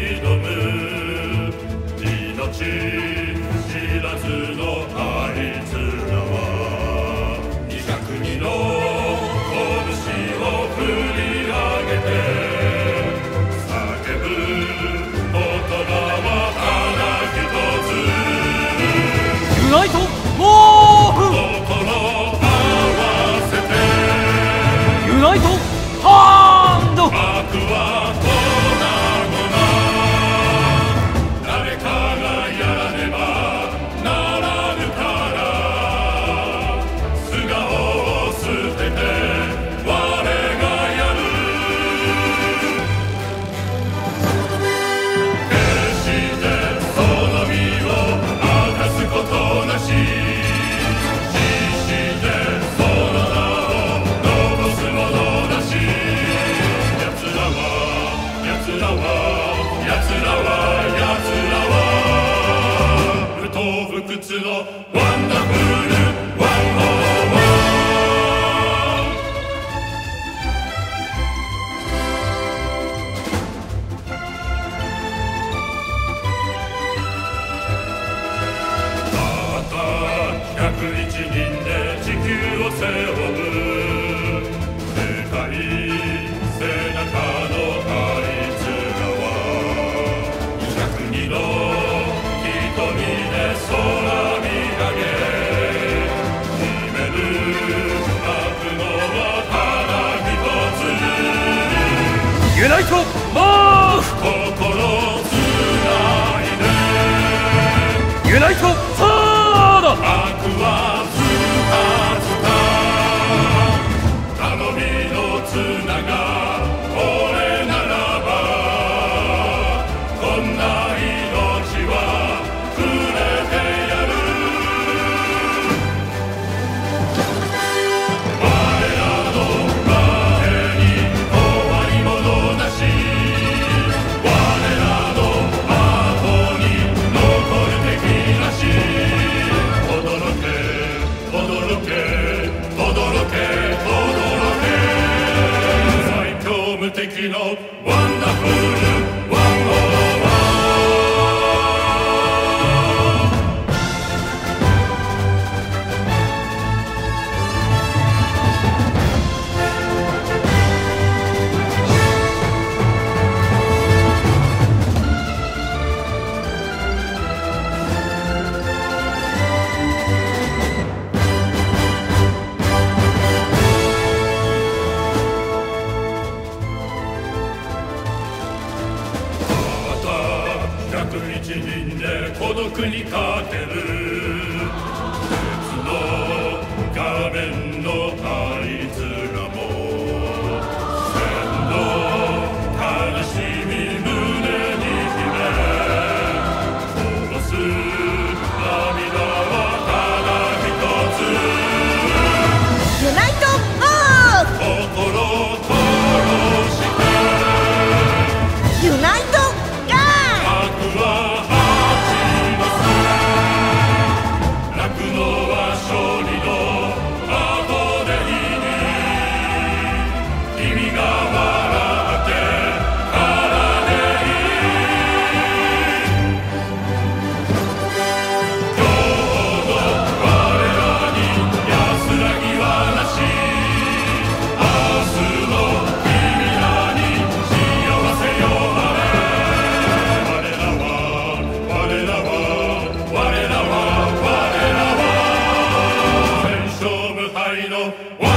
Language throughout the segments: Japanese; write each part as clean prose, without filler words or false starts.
挑む命知らずのあいつらは202の拳を振り上げて叫ぶ言葉はただ一つユナイトモーフ心合わせてユナイトハンド悪は粉々誰かがやらねばならぬから素顔を捨てて我がやる決してその身を明かすことなし決してその名を残すものなし奴らは不当不屈のワンダフルワンオーワンたった101人で地球を背負う世界背中のあいつらは202の瞳で空見上げ秘める悪のはただ一つユナイトモーフ心つないでユナイトソード悪はズタズタ頼みの綱がこれならばこんな命はくれてやる我らの前に終わり者なし我らの後に残る敵なし驚け驚け驚け驚け最強無敵のワンダフルワンオーワ101人で孤独に勝てる鉄の仮面のあいつらも千の悲しみ胸に秘めこぼす涙はただ一つユナイトモーフ心殺してユナイトガ悪は泣くのは勝利の後でいい君が笑ってからでいい今日の我らに安らぎはなし明日の君らに幸せよあれのワンダフルワンオー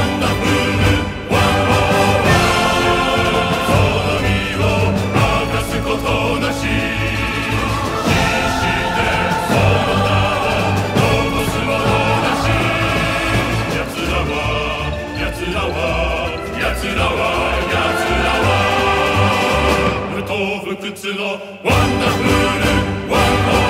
ワンその身を明かすことなし決してその名を残すものなし奴らは不当不屈のワンダフルワンオーワン